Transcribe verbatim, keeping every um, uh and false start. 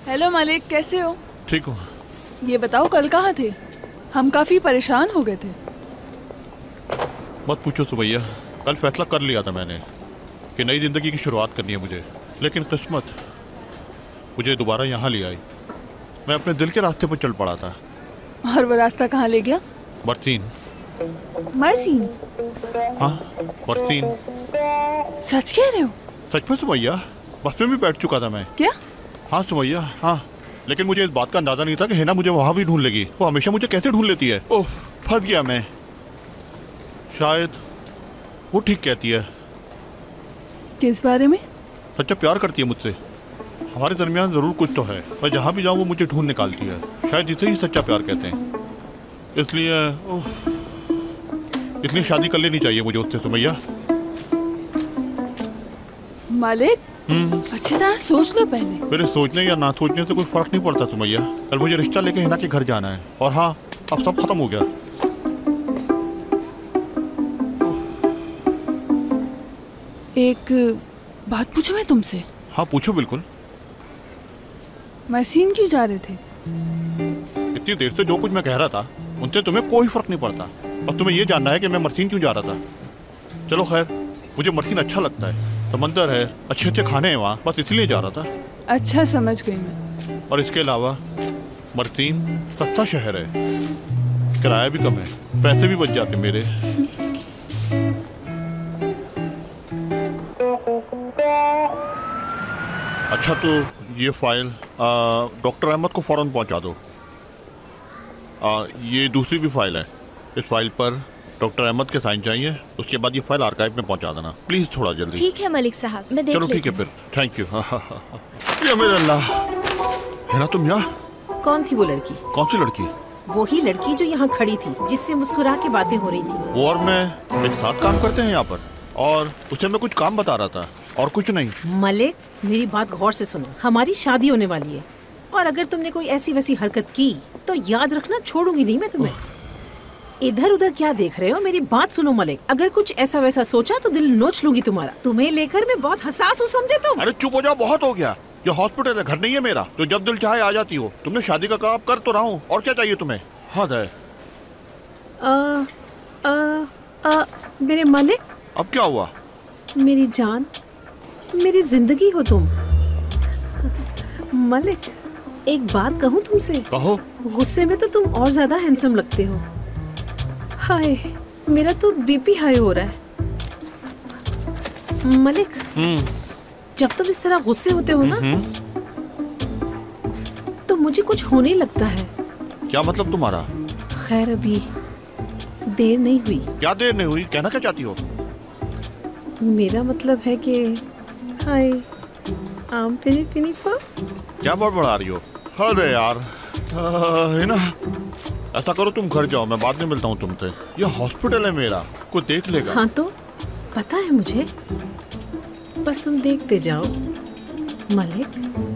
Hello Malik, कैसे हो? ठीक हूँ। ये बताओ कल कहाँ थे? हम काफी परेशान हो गए थे। मत पूछो सुमैया, कल फैसला कर लिया था मैंने कि नई जिंदगी की शुरुआत करनी है मुझे, लेकिन किस्मत मुझे दोबारा यहाँ ले आई। मैं अपने दिल के रास्ते पर चल पड़ा था। और वो रास्ता कहाँ ले गया? बरसीन। मरसीन? हाँ, बरसीन। सच कह रहे हो? सच में सुमैया, बस में भी बैठ चुका था मैं। क्या? हाँ सुमैया, हाँ, लेकिन मुझे इस बात का अंदाजा नहीं था कि हिना मुझे वहाँ भी ढूंढ लेगी। वो हमेशा मुझे कैसे ढूंढ लेती है। ओह, फंस गया मैं। शायद वो ठीक कहती है। किस बारे में? सच्चा प्यार करती है मुझसे। हमारे दरमियान जरूर कुछ तो है। मैं जहाँ भी जाऊँ वो मुझे ढूंढ निकालती है। शायद इसे ही सच्चा प्यार कहते हैं। इसलिए इसलिए शादी कर लेनी चाहिए मुझे उससे सुमैया। मालिक, अच्छी तरह सोच लो पहले। मेरे सोचने या ना सोचने से कोई फर्क नहीं पड़ता सुमैया। कल मुझे रिश्ता लेके हिना के घर जाना है। और हाँ, अब सब खत्म हो गया। एक बात पूछूं मैं तुमसे? हाँ पूछो बिल्कुल। मरसीन क्यों जा रहे थे? इतनी देर से जो कुछ मैं कह रहा था उनसे तुम्हें कोई फर्क नहीं पड़ता। और तुम्हें ये जानना है कि मैं मरसीन क्यों जा रहा था। चलो खैर, मुझे मरसीन अच्छा लगता है। समंदर है, अच्छे अच्छे खाने हैं वहाँ, बस इसलिए जा रहा था। अच्छा, समझ गई मैं। और इसके अलावा मरसीन सस्ता शहर है, किराया भी कम है, पैसे भी बच जाते मेरे। अच्छा तो ये फाइल डॉक्टर अहमद को फौरन पहुंचा दो। आ, ये दूसरी भी फाइल है। इस फाइल पर डॉक्टर अहमद के साइन चाहिए। उसके बाद ये फाइल आर्काइव में पहुंचा देना प्लीज, थोड़ा जल्दी। ठीक है मलिक साहब, मैं देख चलो ठीक है फिर, थैंक यू। या मेरे अल्लाह, है ना तुम यहाँ? कौन थी वो लड़की? कौन सी लड़की? वही लड़की जो यहाँ खड़ी थी, जिससे मुस्कुरा के बातें हो रही थी। वो और मैं एक साथ काम करते हैं यहाँ पर, और उसे मैं कुछ काम बता रहा था और कुछ नहीं। मलिक, मेरी बात गौर से सुनो। हमारी शादी होने वाली है, और अगर तुमने कोई ऐसी वैसी हरकत की तो याद रखना, छोड़ूंगी नहीं मैं तुम्हें। इधर उधर क्या देख रहे हो? मेरी बात सुनो मलिक, अगर कुछ ऐसा वैसा सोचा तो दिल नोच लूंगी तुम्हारा। तुम्हें लेकर मैं बहुत हसास हूँ, समझे तुम? अरे चुप हो जाओ, बहुत हो गया। ये हॉस्पिटल है, घर नहीं है मेरा। तो जब दिल चाहे आ जाती हो। तुमने शादी का कहा, कर तो रहा हूँ, और क्या चाहिए तुम्हें? हाँ है। आ, आ, आ, मेरे मलिक। अब क्या हुआ? मेरी जान, मेरी जिंदगी हो तुम। मलिक, एक बात कहूँ तुमसे? कहो। गुस्से में तो तुम और ज्यादा हैंडसम लगते हो। हाय, मेरा तो बीपी हाई हो रहा है। मलिक, जब तुम इस तरह गुस्से होते हो ना, तो मुझे कुछ होने लगता है। क्या मतलब तुम्हारा? खैर, अभी देर नहीं हुई। क्या देर नहीं हुई? कहना क्या चाहती हो? मेरा मतलब है कि हाय, आम पिनी पिनी फो। क्या बड़बड़ा रही हो? अरे यार, है ना, ऐसा करो तुम घर जाओ, मैं बाद में मिलता हूँ तुमसे। ये हॉस्पिटल है मेरा, कोई देख लेगा। हाँ तो पता है मुझे, बस तुम देखते जाओ। मलिक,